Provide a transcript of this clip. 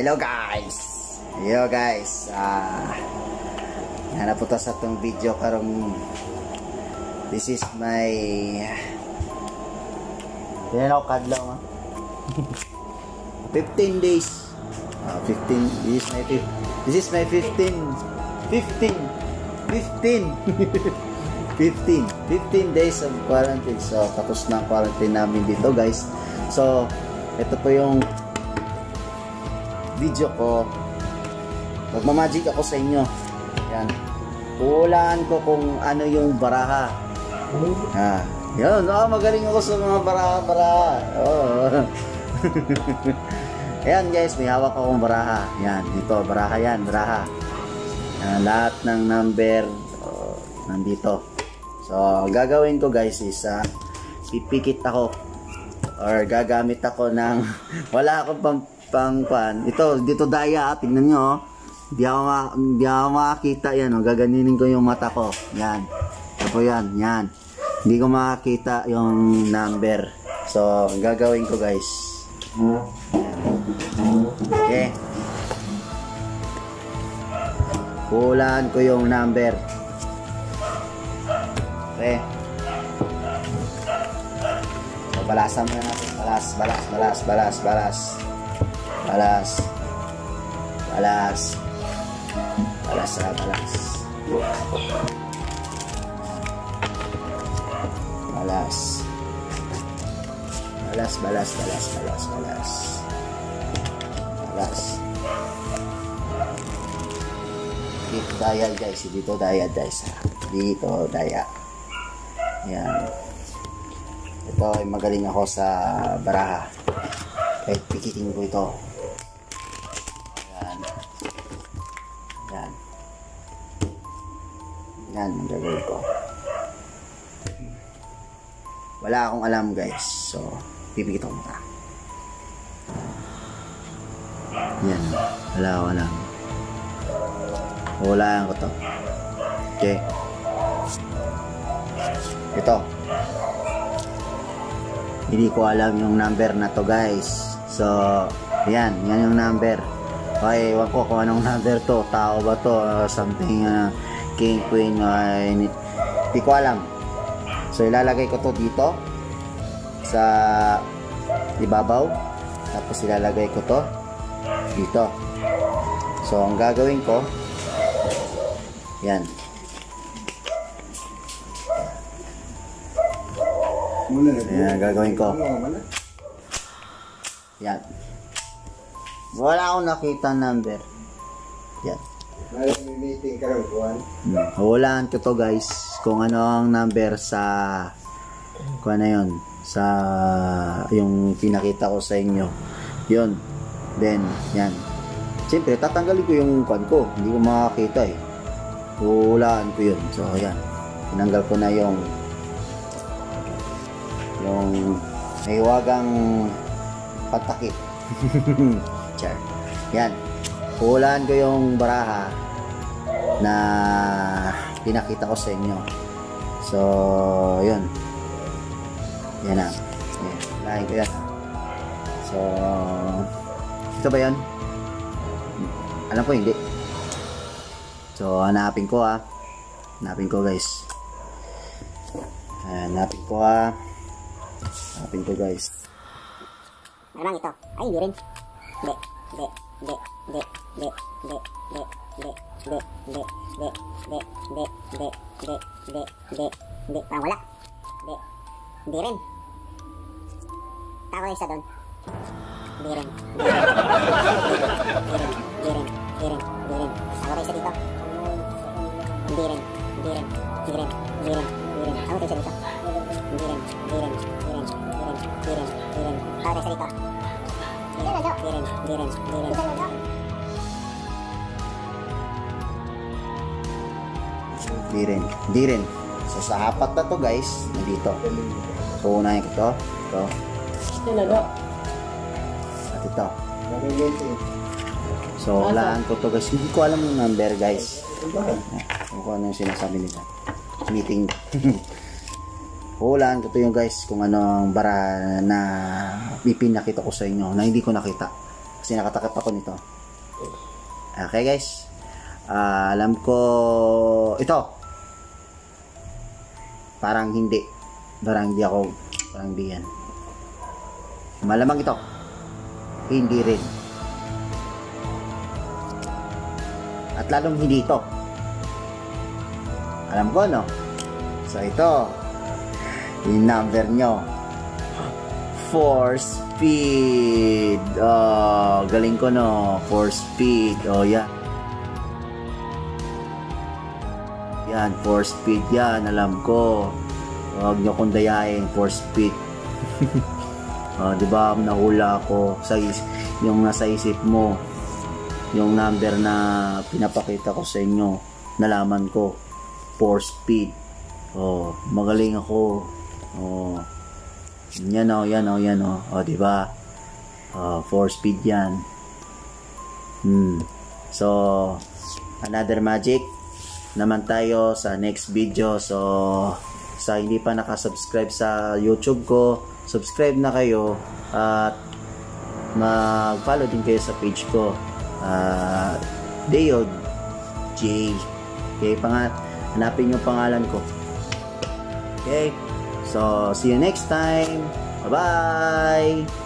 Hello guys. Hello guys. Napunta sa tong video karong this is my kadlaw 15 days. 15 this is my 15 days of quarantine. So tapos na quarantine namin dito guys. So ito po yung video ko. Magmamagic ako sa inyo. Yan. Hulaan ko kung ano yung baraha. Yan. Magaling ako sa mga baraha. Oh. Ayan guys, may hawak akong baraha. Yan, dito, baraha yan, baraha. Lahat ng number nandito. So, gagawin ko guys is pipikit ako or gagamit ako ng wala akong pang ito dito daya, tingnan nyo. Hindi ako makakita yan, gaganinin ko yung mata ko. Yan. Ito yan, yan. Hindi ko makakita yung number. So, gagawin ko guys. Okay. Hulaan ko yung number. Okay. So, balasan muna natin. Dito dial guys, dito dial guys. Dito dial. Yan. Ito ay magaling ako sa baraha. Kahit pikitin ko ito. Yan. Yan. Yan ang gagawin ko. Wala akong alam guys. So, pipikit ko muna. Yan. Wala akong alam. Hulaan ko to. Okay. Ito. Hindi ko alam yung number na to guys. So, yan. Yan yung number. Okay, ewan ko kung anong number to. Tao ba to? Something, king, queen. Hindi ko alam. So, ilalagay ko to dito. Sa ibabaw. Tapos ilalagay ko to dito. So, ang gagawin ko, yan. Yan, gagawin ko. Yan. Wala akong nakita number. Yan. Hulaan ko to guys. Kung ano ang number sa kung ano yun. Sa yung pinakita ko sa inyo. Yun. Then, yan. Siyempre, tatanggalin ko yung kwan ko. Hindi ko makakita eh. Hulaan ko yun. So, yan. Tinanggal ko na yung may huwagang patakip. Char. Yan. Hulaan ko yung baraha na pinakita ko sa inyo. So, yun. Yan na. Lahin ko yan. So, ito ba yan? Alam ko hindi. So, hanapin ko Hanapin ko guys. Hanapin ko guys. Malamang ito. Ay, hindi rin. Parang wala. Hindi rin. Tako isa doon. Hindi rin. Ako tayo isa dito. Hindi rin. Ako tayo isa dito. Hindi rin. Ako tayo isa dito. Di rin. So sa apat na to guys, nandito. So unahin ko to. Ito. At ito. So hulaan ko to guys. Hindi ko alam yung number guys. Kung ano yung sinasabi nila. Meeting. Hulaan ko to yung guys kung ano ang bara na ipinakita ko sa inyo na hindi ko nakita. Kasi nakatakip ako nito. Okay guys. Alam ko ito. Parang hindi. Parang hindi yan. Malamang ito. Hindi rin. At lalong hindi ito. Alam ko, no? So, ito. Yung number nyo. 4 speed. Oh, galing ko, no? 4 speed. Oh, yeah. Yan, 4 speed yan. Alam ko. Huwag nyo kong dayain. 4 speed. Diba? Nahula ako. Yung nasa isip mo. Yung number na pinapakita ko sa inyo. Nalaman ko. 4 speed. Magaling ako. Yan o. Diba? 4 speed yan. So, another magic naman tayo sa next video. So, sa hindi pa nakasubscribe sa YouTube ko, subscribe na kayo at mag-follow din kayo sa page ko. Deo J. Okay, hanapin yung pangalan ko. Okay, so see you next time. Bye bye.